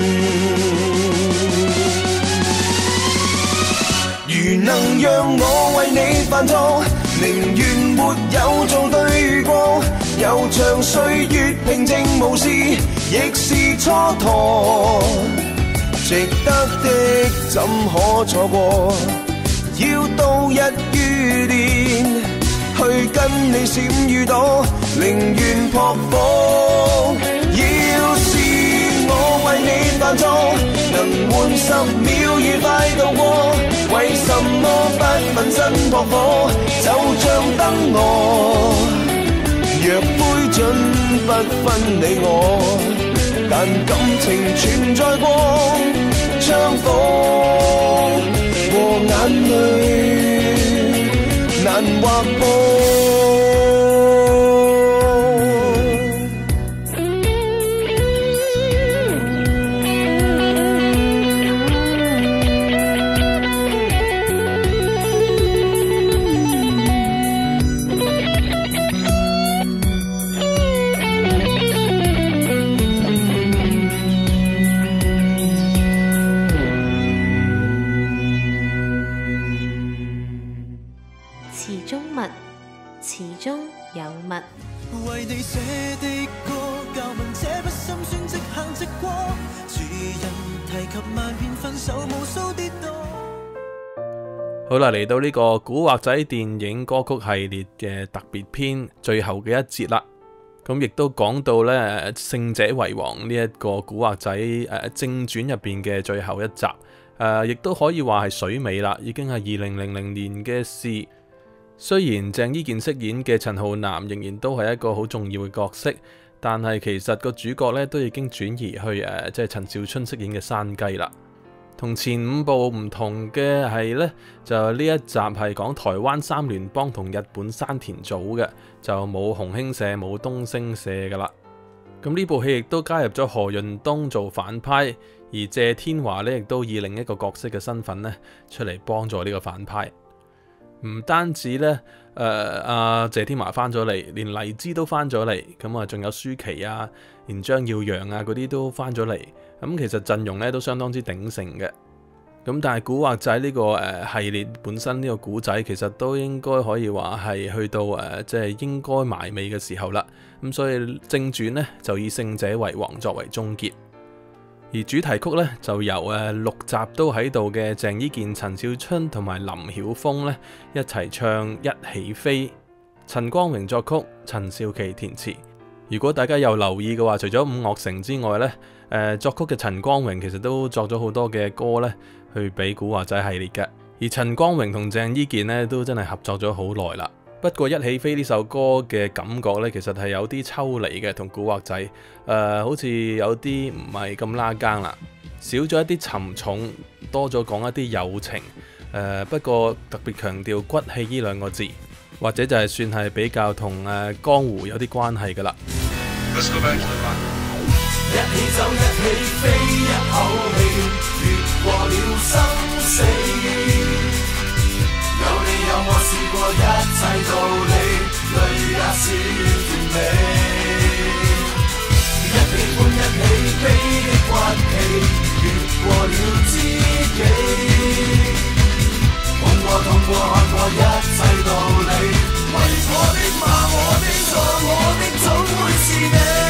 如能讓我為你犯錯，寧願沒有做對過。悠長歲月平靜無事，亦是蹉跎。值得的怎可錯過？要度日如年，去跟你閃與躲，寧願撲火。要是我為你犯錯，能換十秒愉快度過，為什麼不奮身撲火？就像燈蛾，若灰燼不分你我，但感情存在過，槍火和眼淚難劃破。 詞中有物。 為你寫的歌，教問這不心酸，即行即過。遲人提及萬遍分手，無數跌倒。 好啦，嚟到呢個古惑仔電影歌曲系列嘅特別篇最後嘅一節啦。咁亦都講到咧勝者為王呢一個古惑仔誒、呃、正傳入邊嘅最後一集，誒、呃、亦都可以話係水尾啦，已經係二零零零年嘅事。雖然鄭伊健飾演嘅陳浩南仍然都係一個好重要嘅角色，但係其實個主角咧都已經轉移去誒即係陳小春飾演嘅山雞啦。同前五部唔同嘅係呢，就呢一集係講台灣三聯幫同日本山田組嘅，就冇洪興社冇東升社噶啦。咁呢部戲亦都加入咗何潤東做反派，而謝天華呢亦都以另一個角色嘅身份呢出嚟幫助呢個反派。唔單止呢，誒、呃、阿謝天華翻咗嚟，連黎姿都翻咗嚟，咁啊仲有舒淇啊，連張耀揚啊嗰啲都翻咗嚟。咁其實陣容咧都相當之鼎盛嘅，咁但係古惑仔呢個誒系列本身呢個古仔其實都應該可以話係去到誒即係應該埋尾嘅時候啦，咁所以正傳呢就以勝者為王作為終結，而主題曲呢就由誒六集都喺度嘅鄭伊健、陳小春同埋林曉峰呢一齊唱一起飛，陳光榮作曲，陳少琪填詞。如果大家有留意嘅話，除咗伍樂城之外呢，誒、呃、作曲嘅陳光榮其實都作咗好多嘅歌呢去俾古惑仔系列嘅。而陳光榮同鄭伊健呢都真係合作咗好耐啦。不過一起飛呢首歌嘅感覺呢，其實係有啲抽離嘅，同古惑仔誒、呃、好似有啲唔係咁拉更啦，少咗一啲沉重，多咗講一啲友情。誒、呃、不過特別強調骨氣呢兩個字。或者就係算係比較同誒、呃、江湖有啲關係噶啦。 一起走，一起飛，一口氣，越過了生死。有你有我，試過一切道理，淚也是甜美。一喜歡，一起飛的骨氣，越過了知己。痛過痛過看過一切道理，為我的罵我的錯我的總會是你。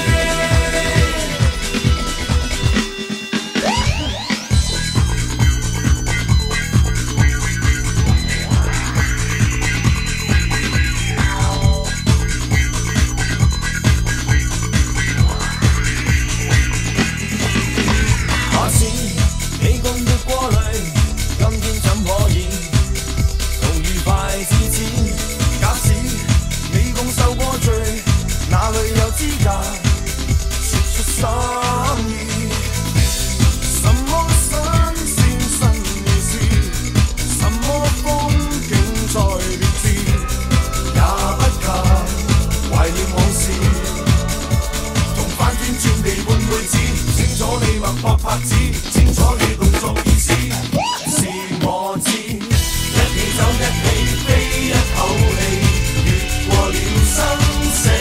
下次你共活過嚟，今天怎可以同愉快自此？假使你共受過罪，哪裏有資格說出心意？什麼新鮮新意思？什麼風景再別致，也不及懷念往事。同翻天轉地換輩子，清楚你脈搏拍子，清楚你動作意思，是我知。一起走，一起飛，一口氣，越過了生死。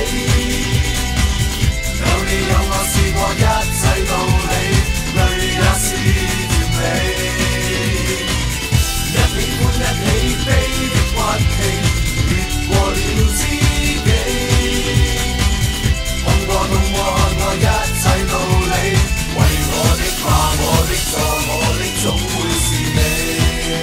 有你有我，試過一切道理，淚也是甜美。一喜歡，一起飛的骨氣，越過了知己。痛過痛過看過一切道理，為我的罵我的錯我的總會是你。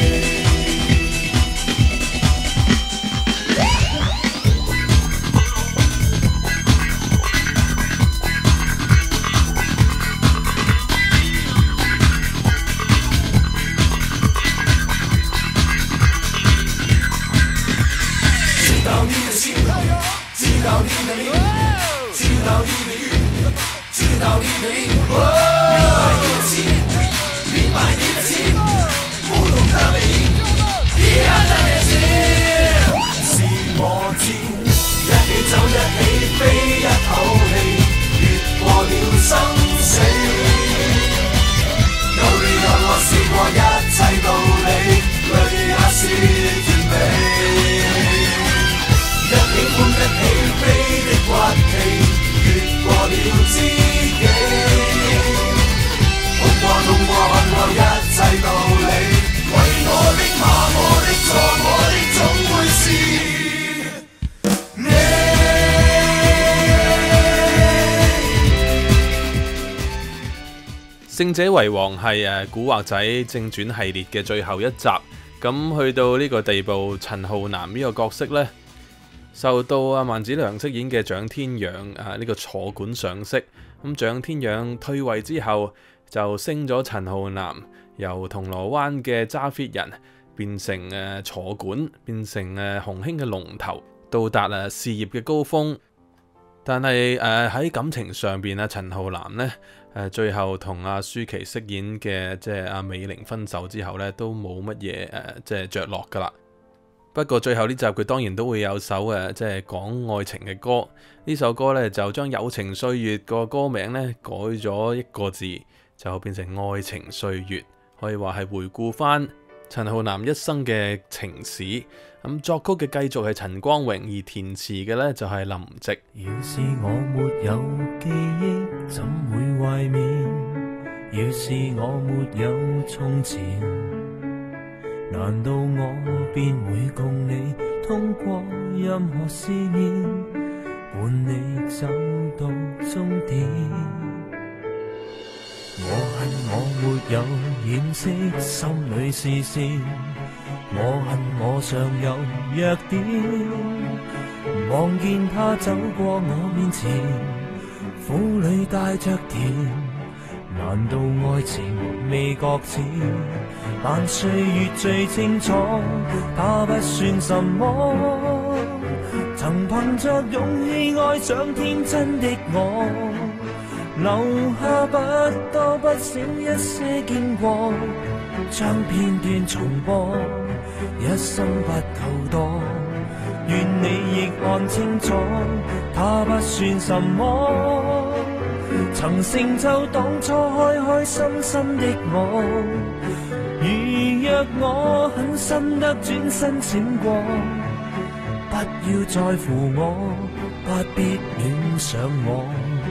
知道你的心，知道你的名，知道你的欲，知道你的意，明白你的心，明白你的心，不同的背影，一樣的臉型，是我知。一起走，一起飛，一口氣，越過了生死。有你有我，試過一切道理，淚也是甜美。一喜歡，一起飛的骨氣，越過了知己。 勝者為王係誒古惑仔正傳系列嘅最後一集，咁去到呢個地步，陳浩南呢個角色呢，受到阿萬梓良飾演嘅蔣天養啊呢個坐館賞識，咁蔣天養退位之後就升咗陳浩南，由銅鑼灣嘅揸 fit 人變成誒坐館，變成誒洪興嘅龍頭，到達誒事業嘅高峰。但係誒喺感情上邊啊，陳浩南呢，誒最後同阿舒淇飾演嘅即係阿美玲分手之後呢，都冇乜嘢誒即係着落噶啦。不過最後呢集佢當然都會有首誒即係講愛情嘅歌，呢首歌呢，就將友情歲月個歌名呢改咗一個字，就變成愛情歲月，可以話係回顧翻陳浩南一生嘅情史。咁作曲嘅繼續係陳光榮，而填詞嘅呢就係林夕。 要是我沒有記憶，怎會懷緬？要是我沒有從前，難道我便會共你通過任何試驗，伴你走到終點？我恨我沒有掩飾心裏視線，我恨我尚有弱點，望見他走過我面前，苦裏帶着甜，難道愛情未覺淺？但歲月最清楚，他不算什麼，曾憑着勇氣愛上天真的我，留下不多不少一些經過，將片段重播，一生不夠多，願你亦看清楚，他不算什麼，曾成就當初開開心心的我，如若我狠心得轉身閃過，不要在乎我，不必戀上我。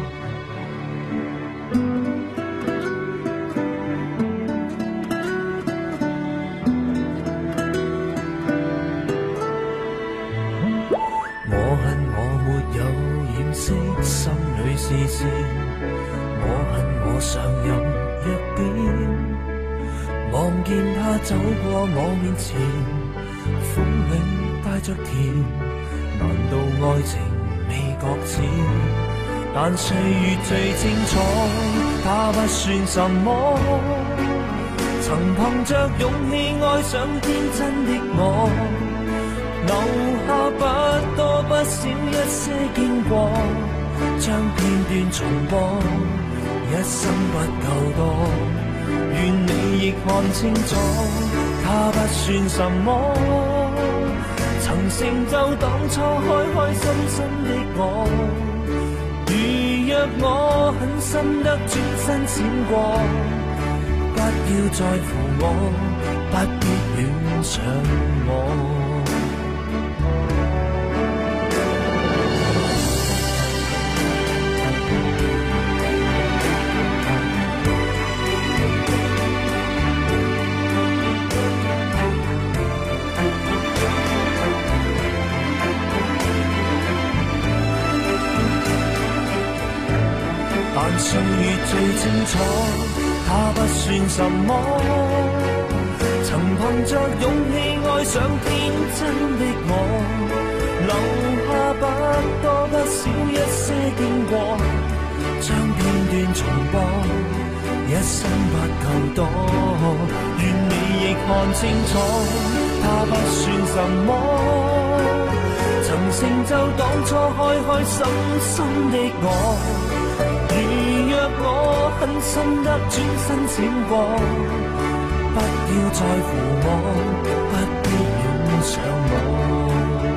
心裏視線，我恨我尚有弱點，望見他走過我面前，苦裏帶着甜，難道愛情未覺淺？但歲月最清楚，他不算什麼，曾憑着勇氣愛上天真的我，留下不多不少一些經過，將片段重播，一生不夠多，願你亦看清楚，他不算什麼，曾成就當初開開心心的我，如若我狠心得轉身閃過，不要在乎我，不必戀上我。但歲月最清楚，他不算什麼，曾憑着勇氣愛上天真的我，留下不多不少一些經過，將片段重播，一生不夠多，願你亦看清楚，他不算什麼，曾成就當初開開心心的我，如若我狠心得轉身閃過，不要在乎我，不必戀上我，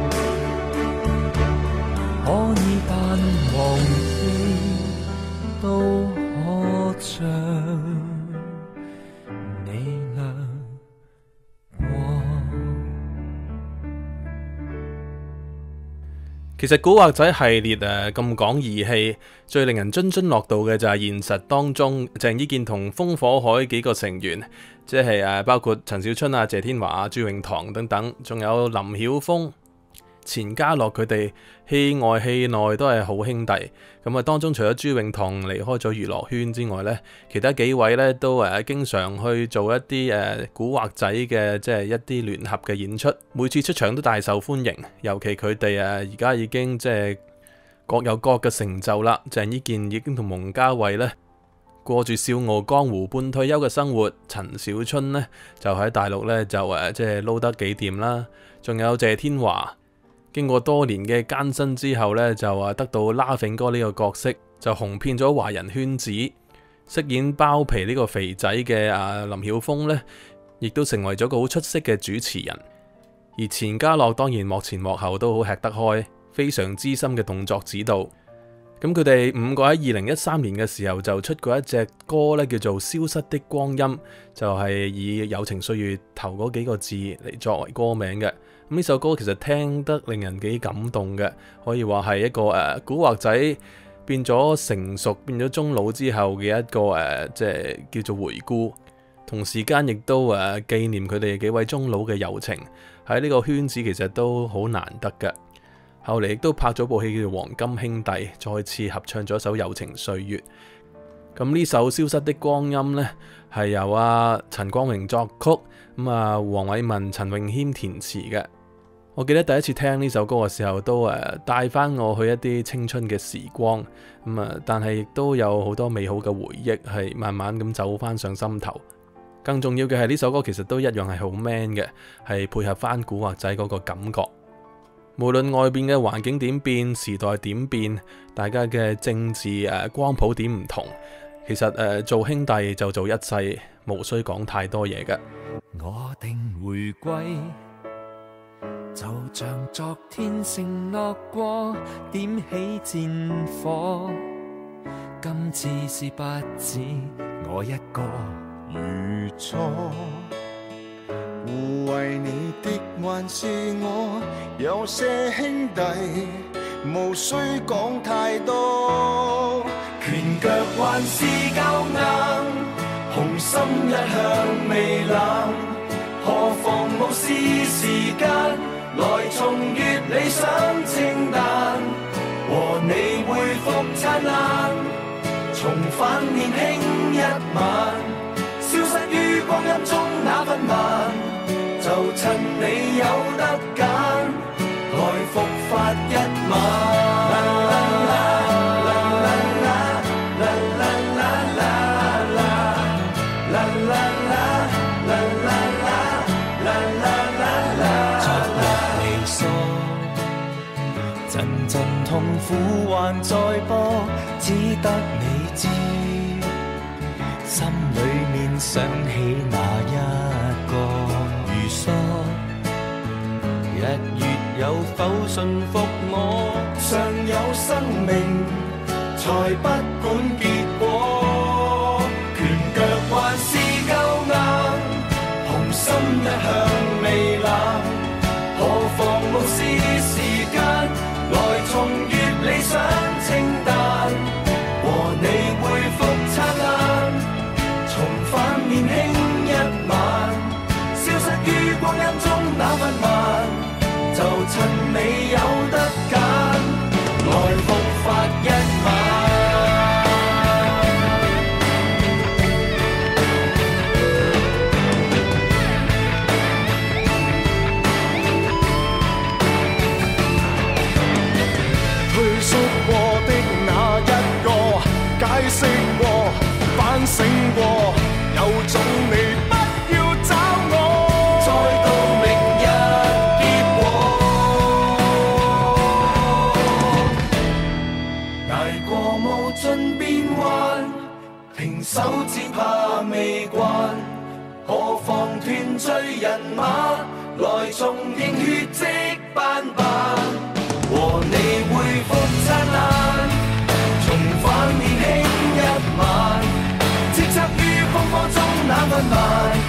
可以淡忘記都可像你亮過。 其實古惑仔系列誒咁講義氣，最令人津津樂道嘅就係現實當中鄭伊健同風火海幾個成員，即係誒包括陳小春啊、謝天華啊、朱永棠等等，仲有林曉峰。 錢嘉樂佢哋戲外戲內都係好兄弟。咁啊，當中除咗朱永棠離開咗娛樂圈之外呢，其他幾位呢都誒經常去做一啲誒古惑仔嘅即係一啲聯合嘅演出，每次出場都大受歡迎。尤其佢哋誒而家已經即係各有各嘅成就啦。鄭伊健已經同蒙嘉慧呢過住笑傲江湖半退休嘅生活，陳小春呢就喺大陸呢就誒即係撈得幾掂啦。仲有謝天華，經過多年嘅艱辛之後呢，就啊得到 Laughing 哥呢個角色，就紅遍咗華人圈子。飾演包皮呢個肥仔嘅啊林曉峰呢，亦都成為咗個好出色嘅主持人。而錢嘉樂當然幕前幕後都好吃得開，非常資深嘅動作指導。咁佢哋五個喺二零一三年嘅時候就出過一隻歌呢，叫做《消失的光陰》，就係、是、以友情歲月頭嗰幾個字嚟作為歌名嘅。咁呢首歌其實聽得令人幾感動嘅，可以話係一個誒、呃、古惑仔變咗成熟變咗中老之後嘅一個誒、呃、即係叫做回顧，同時間亦都誒、呃、紀念佢哋幾位中老嘅友情，喺呢個圈子其實都好難得嘅。後嚟亦都拍咗部戲叫做《黃金兄弟》，再次合唱咗首《友情歲月》。咁呢首《消失的光陰》呢，係由阿、啊、陳光榮作曲，咁啊黃偉文、陳詠謙填詞嘅。我記得第一次聽呢首歌嘅時候，都誒帶翻我去一啲青春嘅時光，咁啊，但係亦都有好多美好嘅回憶，係慢慢咁走翻上心頭。更重要嘅係呢首歌其實都一樣係好 man 嘅，係配合翻古惑仔嗰個感覺。無論外邊嘅環境點變，時代點變，大家嘅政治誒光譜點唔同，其實誒做兄弟就做一世，無需講太多嘢嘅。 我定回歸，就像昨天承諾過，點起戰火。今次是不止我一個如初，護衛你的還是我，有些兄弟無需講太多， 拳腳還是較硬，雄心一向未冷，何妨無視時間，來重閱理想清單，和你恢復燦爛，重返年輕一晚，消失於光陰中那份慢，就趁你有得揀，來復發一晚。啦啦啦啦啦啦啦啦啦啦啦啦啦啦啦， 昨日離疏，陣陣痛苦還在播，只得你知，心裏面想起那一個如梭，日月有否馴服我？ 尚有生命，才不管結果。拳腳還是夠硬，雄心一向未冷，何妨無視時間，來重閱理想清單，和你恢復燦爛，重返年輕一晚，消失於光陰中那份慢，就趁你有得揀，來復發一晚。 退縮過的那一個，解釋過，反省過，有種你不要找我， 再到明日結果，捱過無盡變幻，停手只怕未慣，何妨團聚人馬，來重認血跡斑斑，和你恢復燦爛，重返年輕一晚，叱咤於風波中那份慢。